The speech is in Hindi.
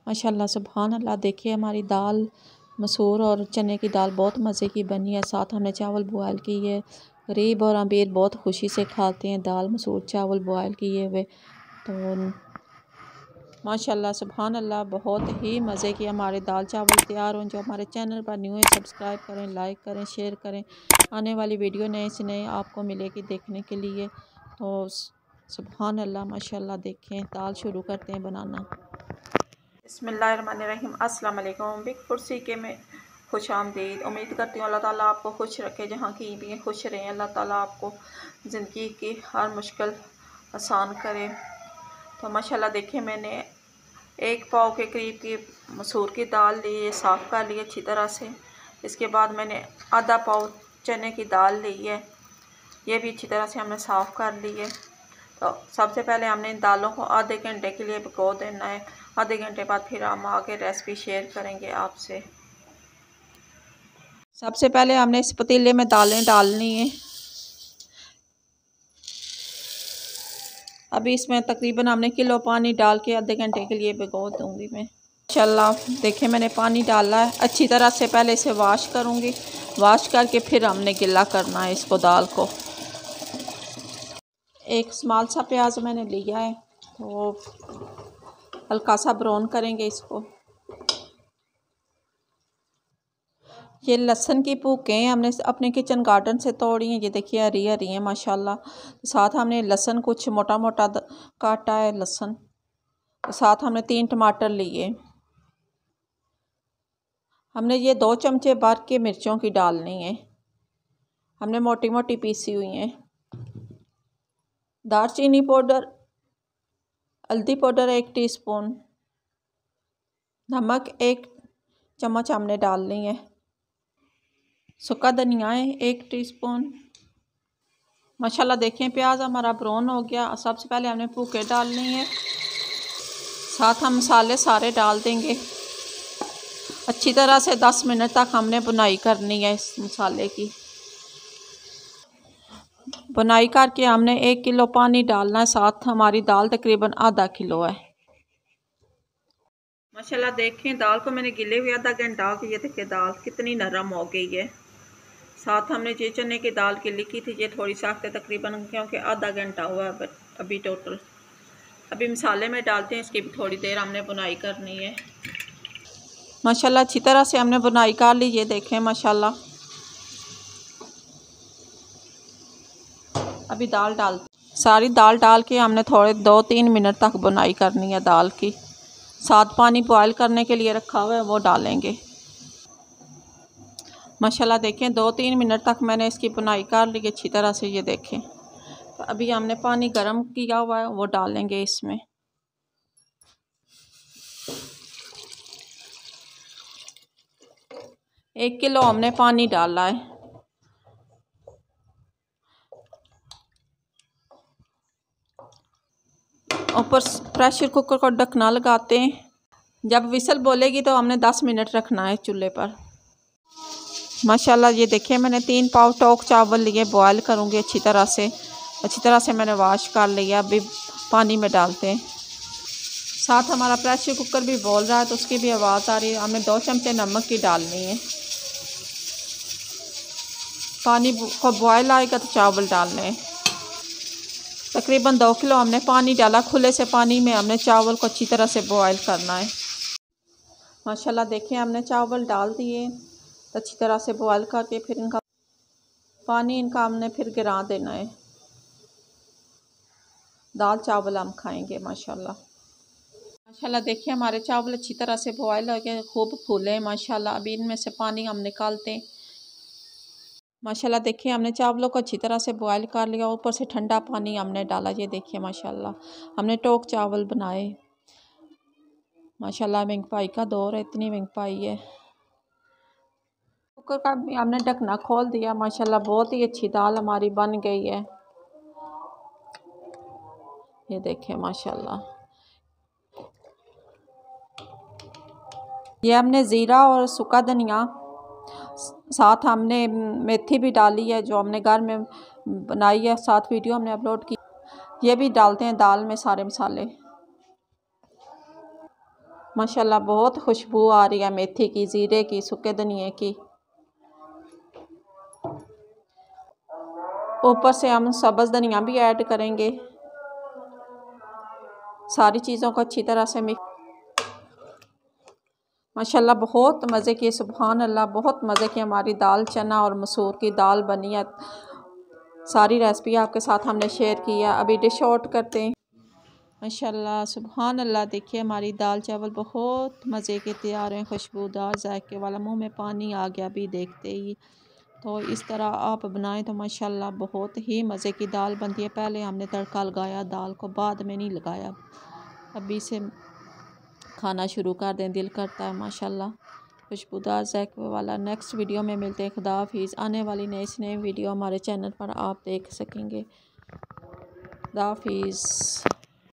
माशाल्लाह सुभान अल्लाह। देखिए हमारी दाल मसूर और चने की दाल बहुत मज़े की बनी है। साथ हमने चावल बॉयल किए है। गरीब और अमीर बहुत खुशी से खाते हैं दाल मसूर चावल बॉयल किए हुए। तो माशाल्लाह सुभान अल्लाह बहुत ही मज़े की हमारे दाल चावल तैयार हों। जो हमारे चैनल पर न्यू है सब्सक्राइब करें, लाइक करें, शेयर करें। आने वाली वीडियो नए से नए आपको मिलेगी देखने के लिए। तो सुभान अल्लाह माशाल्लाह। देखें दाल शुरू करते हैं बनाना। बिस्मिल्लाहिर्रहमानिर्रहीम। अस्सलाम वालेकुम। बिग कुर्सी के में खुश आमदीद। उम्मीद करती हूँ अल्लाह ताला आपको खुश रखे, जहाँ की भी खुश रहें। अल्लाह ताला आपको ज़िंदगी की हर मुश्किल आसान करे। तो माशाल्लाह देखिए मैंने 1 पाव के करीब की मसूर की दाल ली है, साफ़ कर ली अच्छी तरह से। इसके बाद मैंने आधा पाव चने की दाल ली है, ये भी अच्छी तरह से हमने साफ़ कर ली है। तो सबसे पहले हमने इन दालों को आधे घंटे के लिए भिगो देना है। आधे घंटे बाद फिर हम आगे रेसिपी शेयर करेंगे आपसे। सबसे पहले हमने इस पतीले में दालें डालनी है। अभी इसमें तकरीबन हमने किलो पानी डाल के आधे घंटे के लिए भिगो दूंगी मैं। इंशाल्लाह देखिए मैंने पानी डाला है, अच्छी तरह से पहले इसे वॉश करूंगी। वॉश करके फिर हमने गिला करना है इसको दाल को। एक स्मॉल सा प्याज मैंने लिया है, तो हल्का सा ब्राउन करेंगे इसको। ये लहसुन की पूकें हमने अपने किचन गार्डन से तोड़ी हैं। ये देखिए हरी हरी हैं माशाल्लाह। साथ हमने लहसुन कुछ मोटा मोटा काटा है लहसुन। साथ हमने 3 टमाटर लिए। हमने ये 2 चमचे भर के मिर्चों की डालनी है, हमने मोटी मोटी पीसी हुई हैं। दालचीनी पाउडर, हल्दी पाउडर 1 टीस्पून, नमक 1 चम्मच हमने डालनी है। सूखा धनिया है 1 टीस्पून। माशाल्लाह देखें प्याज हमारा ब्राउन हो गया। सबसे पहले हमने भूखे डालनी है, साथ हम मसाले सारे डाल देंगे। अच्छी तरह से 10 मिनट तक हमने बुनाई करनी है इस मसाले की। बुनाई करके हमने 1 किलो पानी डालना है। साथ हमारी दाल तकरीबन आधा किलो है। माशाल्लाह देखें दाल को मैंने गिले हुए आधा घंटा हो गया। ये देखिए दाल कितनी नरम हो गई है। साथ हमने जो चने की दाल की लिखी थी ये थोड़ी सख्त है तकरीबन, क्योंकि आधा घंटा हुआ अभी टोटल। अभी मसाले में डालते हैं, इसकी भी थोड़ी देर हमने बुनाई करनी है। माशाल्लाह अच्छी तरह से हमने बुनाई कर ली। ये देखें माशाल्लाह। अभी दाल सारी दाल डाल के हमने थोड़े 2-3 मिनट तक बुनाई करनी है दाल की। साथ पानी बॉयल करने के लिए रखा हुआ है वो डालेंगे। माशाल्लाह देखें 2-3 मिनट तक मैंने इसकी बुनाई कर ली अच्छी तरह से। ये देखें तो अभी हमने पानी गर्म किया हुआ है वो डालेंगे इसमें। एक किलो हमने पानी डाला है। ऊपर प्रेशर कुकर को ढकना लगाते हैं। जब विसल बोलेगी तो हमने 10 मिनट रखना है चूल्हे पर। माशाल्लाह ये देखिए मैंने 3 पाव टोक चावल लिए, बॉयल करूँगी अच्छी तरह से मैंने वॉश कर लिया। अभी पानी में डालते हैं। साथ हमारा प्रेशर कुकर भी बोल रहा है तो उसकी भी आवाज़ आ रही है। हमें 2 चमचे नमक की डालनी है। पानी को बॉयल आएगा तो चावल डालने हैं। तकरीबन 2 किलो हमने पानी डाला। खुले से पानी में हमने चावल को अच्छी तरह से बॉयल करना है। माशाल्लाह देखिए हमने चावल डाल दिए तो अच्छी तरह से बॉयल करके फिर इनका पानी हमने फिर गिरा देना है। दाल चावल हम खाएंगे माशाल्लाह देखिए हमारे चावल अच्छी तरह से बॉयल हो गए, खूब फूले हैं माशाल्लाह। अभी इनमें से पानी हम निकालते हैं। माशाल्लाह देखिए हमने चावलों को अच्छी तरह से बॉयल कर लिया। ऊपर से ठंडा पानी हमने डाला। ये देखिए माशाल्लाह हमने टोक चावल बनाए। माशाल्लाह महंगाई का दौर है, इतनी महंगाई है। कुकर का भी हमने ढकना खोल दिया। माशाल्लाह बहुत ही अच्छी दाल हमारी बन गई है। ये देखिए माशाल्लाह। ये हमने ज़ीरा और सूखा धनिया, साथ हमने मेथी भी डाली है जो हमने घर में बनाई है। साथ वीडियो हमने अपलोड की, ये भी डालते हैं दाल में सारे मसाले। माशाल्लाह बहुत खुशबू आ रही है मेथी की, ज़ीरे की, सूखे धनिए की। ऊपर से हम सब्ज़ धनिया भी ऐड करेंगे। सारी चीज़ों को अच्छी तरह से मिक्स। माशाल्लाह बहुत मज़े की, सुभान अल्लाह, बहुत मज़े की हमारी दाल चना और मसूर की दाल बनी है। सारी रेसिपी आपके साथ हमने शेयर की है। अभी डिश आउट करते हैं। माशाल्लाह सुभान अल्लाह, देखिए हमारी दाल चावल बहुत मज़े के तैयार हैं, खुशबूदार जायके वाला। मुंह में पानी आ गया अभी देखते ही। तो इस तरह आप बनाएं तो माशाल्लाह बहुत ही मज़े की दाल बनती है। पहले हमने तड़का लगाया दाल को, बाद में नहीं लगाया। अभी से खाना शुरू कर दें, दिल करता है माशाल्लाह खुशबूदार जायके वाला। नेक्स्ट वीडियो में मिलते हैं। खुदा हाफिज़। आने वाली नई से नई वीडियो हमारे चैनल पर आप देख सकेंगे। खुदा हाफिज़।